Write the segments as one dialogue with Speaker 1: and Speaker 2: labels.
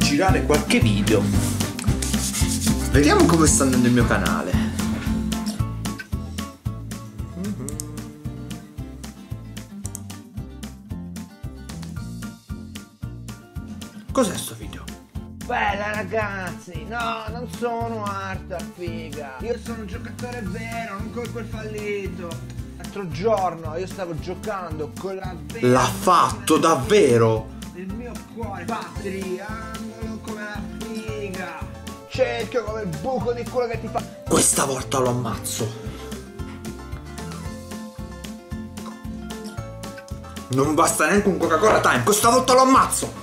Speaker 1: girare qualche video. Vediamo come sta andando il mio canale. Cos'è sto video?
Speaker 2: Bella ragazzi, no, non sono Arta figa. Io sono un giocatore vero, non come quel fallito. L'altro giorno io stavo giocando con la vera.
Speaker 1: L'ha fatto davvero?
Speaker 2: Il mio cuore fa triangolo come la figa. Cerchio come il buco di culo che ti fa.
Speaker 1: Questa volta lo ammazzo. Non basta neanche un Coca-Cola Time, questa volta lo ammazzo.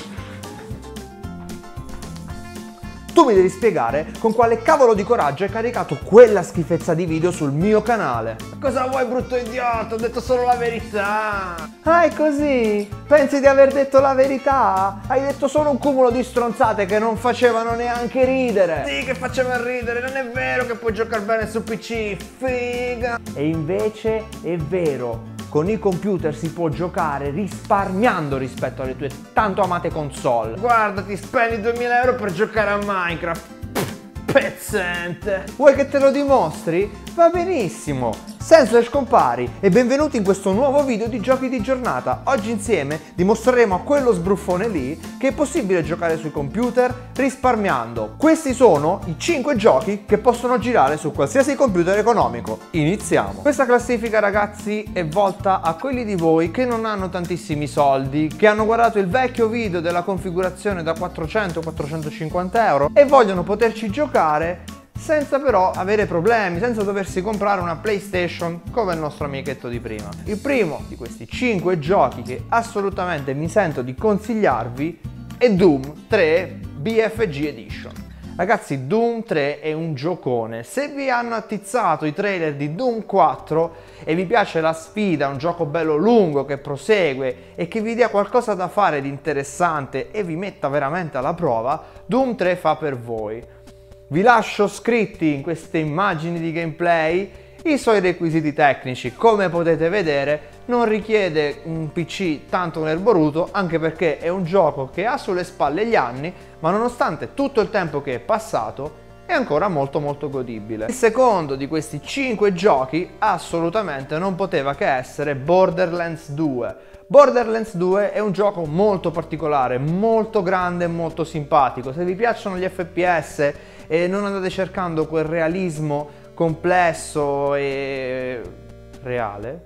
Speaker 2: Tu mi devi spiegare con quale cavolo di coraggio hai caricato quella schifezza di video sul mio canale. Cosa vuoi, brutto idiota? Ho detto solo la verità. Ah, è così? Pensi di aver detto la verità? Hai detto solo un cumulo di stronzate che non facevano neanche ridere. Sì, che facevano ridere, non è vero che puoi giocare bene su PC, figa. E invece è vero. Con i computer si può giocare risparmiando rispetto alle tue tanto amate console. Guarda, ti spendi 2000 euro per giocare a Minecraft. Pezzente. Vuoi che te lo dimostri? Va benissimo. Senza scompari e benvenuti in questo nuovo video di giochi di giornata. Oggi insieme dimostreremo a quello sbruffone lì che è possibile giocare sui computer risparmiando. Questi sono i 5 giochi che possono girare su qualsiasi computer economico. Iniziamo. Questa classifica, ragazzi, è volta a quelli di voi che non hanno tantissimi soldi, che hanno guardato il vecchio video della configurazione da 400-450 euro e vogliono poterci giocare senza però avere problemi, senza doversi comprare una PlayStation come il nostro amichetto di prima. Il primo di questi 5 giochi che assolutamente mi sento di consigliarvi è Doom 3 BFG Edition. Ragazzi, Doom 3 è un giocone. Se vi hanno attizzato i trailer di Doom 4 e vi piace la sfida, un gioco bello lungo che prosegue e che vi dia qualcosa da fare di interessante e vi metta veramente alla prova, Doom 3 fa per voi. Vi lascio scritti in queste immagini di gameplay i suoi requisiti tecnici. Come potete vedere non richiede un PC tanto nerboruto, anche perché è un gioco che ha sulle spalle gli anni, ma nonostante tutto il tempo che è passato è ancora molto godibile. Il secondo di questi 5 giochi assolutamente non poteva che essere Borderlands 2. Borderlands 2 è un gioco molto particolare, molto grande e molto simpatico. Se vi piacciono gli FPS e non andate cercando quel realismo complesso e reale,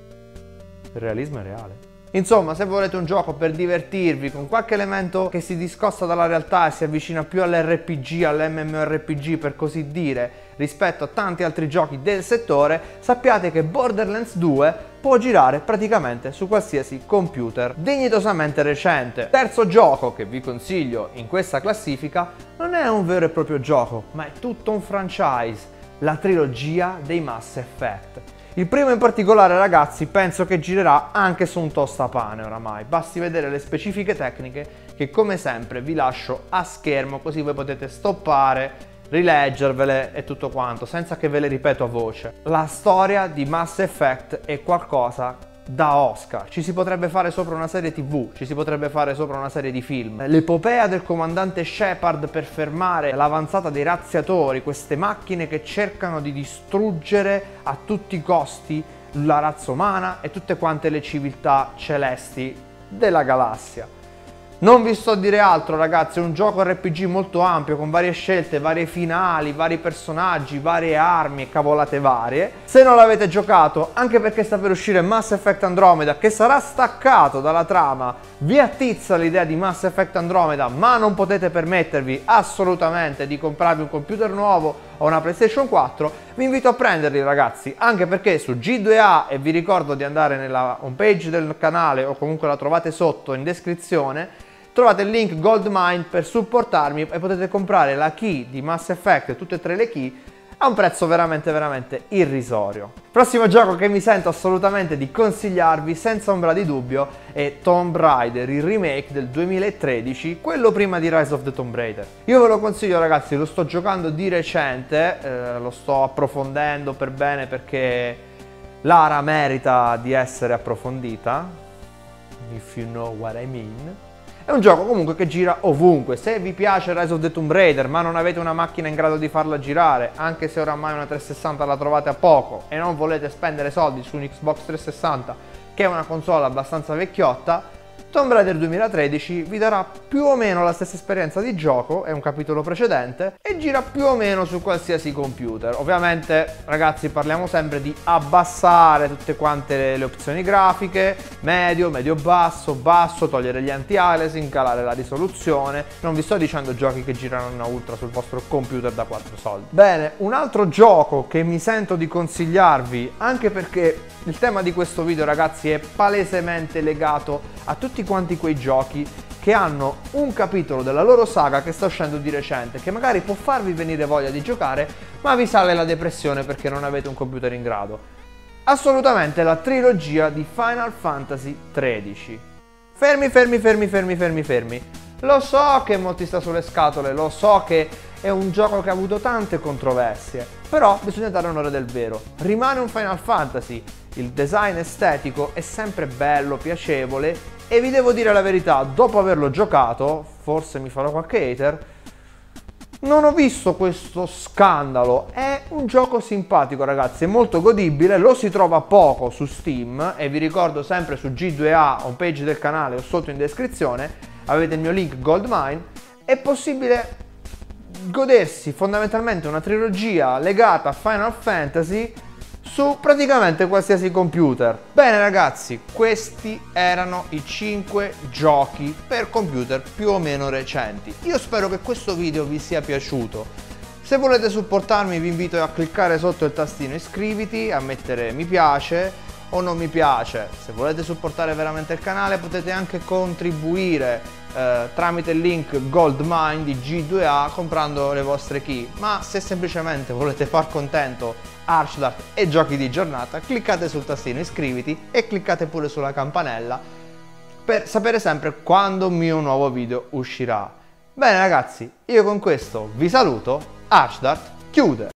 Speaker 2: il realismo è reale. Insomma, se volete un gioco per divertirvi con qualche elemento che si discosta dalla realtà e si avvicina più all'RPG, all'MMORPG per così dire, rispetto a tanti altri giochi del settore, sappiate che Borderlands 2 può girare praticamente su qualsiasi computer dignitosamente recente. Terzo gioco che vi consiglio in questa classifica non è un vero e proprio gioco, ma è tutto un franchise, la trilogia dei Mass Effect. Il primo in particolare, ragazzi, penso che girerà anche su un tostapane oramai, basti vedere le specifiche tecniche che come sempre vi lascio a schermo, così voi potete stoppare, rileggervele e tutto quanto, senza che ve le ripeto a voce. La storia di Mass Effect è qualcosa da Oscar, ci si potrebbe fare sopra una serie TV, ci si potrebbe fare sopra una serie di film. L'epopea del comandante Shepard per fermare l'avanzata dei razziatori, queste macchine che cercano di distruggere a tutti i costi la razza umana e tutte quante le civiltà celesti della galassia. Non vi sto a dire altro, ragazzi, è un gioco RPG molto ampio, con varie scelte, varie finali, vari personaggi, varie armi e cavolate varie. Se non l'avete giocato, anche perché sta per uscire Mass Effect Andromeda, che sarà staccato dalla trama, vi attizza l'idea di Mass Effect Andromeda, ma non potete permettervi assolutamente di comprarvi un computer nuovo o una PlayStation 4, vi invito a prenderli, ragazzi, anche perché su G2A, e vi ricordo di andare nella homepage del canale o comunque la trovate sotto in descrizione, trovate il link Goldmine per supportarmi e potete comprare la key di Mass Effect, tutte e tre le key, a un prezzo veramente irrisorio. Prossimo gioco che mi sento assolutamente di consigliarvi senza ombra di dubbio è Tomb Raider, il remake del 2013, quello prima di Rise of the Tomb Raider. Io ve lo consiglio, ragazzi, lo sto giocando di recente, lo sto approfondendo per bene perché Lara merita di essere approfondita, if you know what I mean. È un gioco comunque che gira ovunque. Se vi piace Rise of the Tomb Raider ma non avete una macchina in grado di farla girare, anche se oramai una 360 la trovate a poco e non volete spendere soldi su un Xbox 360 che è una console abbastanza vecchiotta, Tomb Raider 2013 vi darà più o meno la stessa esperienza di gioco, è un capitolo precedente, e gira più o meno su qualsiasi computer. Ovviamente, ragazzi, parliamo sempre di abbassare tutte quante le opzioni grafiche, medio, medio-basso, basso, togliere gli anti-aliasing, calare la risoluzione. Non vi sto dicendo giochi che girano in ultra sul vostro computer da 4 soldi. Bene, un altro gioco che mi sento di consigliarvi, anche perché il tema di questo video, ragazzi, è palesemente legato a tutti quanti quei giochi che hanno un capitolo della loro saga che sta uscendo di recente, che magari può farvi venire voglia di giocare, ma vi sale la depressione perché non avete un computer in grado. Assolutamente la trilogia di Final Fantasy XIII. Fermi. Lo so che molti sta sulle scatole, lo so che è un gioco che ha avuto tante controversie, però bisogna dare onore del vero. Rimane un Final Fantasy, il design estetico è sempre bello, piacevole, e vi devo dire la verità, dopo averlo giocato, forse mi farò qualche hater, non ho visto questo scandalo. È un gioco simpatico, ragazzi, è molto godibile, lo si trova poco su Steam e vi ricordo sempre su G2A, homepage del canale o sotto in descrizione, avete il mio link Goldmine. È possibile godersi fondamentalmente una trilogia legata a Final Fantasy su praticamente qualsiasi computer. Bene ragazzi, questi erano i 5 giochi per computer più o meno recenti. Io spero che questo video vi sia piaciuto. Se volete supportarmi vi invito a cliccare sotto il tastino iscriviti, a mettere mi piace o non mi piace. Se volete supportare veramente il canale potete anche contribuire tramite il link Goldmine di G2A comprando le vostre key, ma se semplicemente volete far contento Archdart e giochi di giornata, cliccate sul tastino iscriviti e cliccate pure sulla campanella per sapere sempre quando un mio nuovo video uscirà. Bene ragazzi, io con questo vi saluto, Archdart chiude!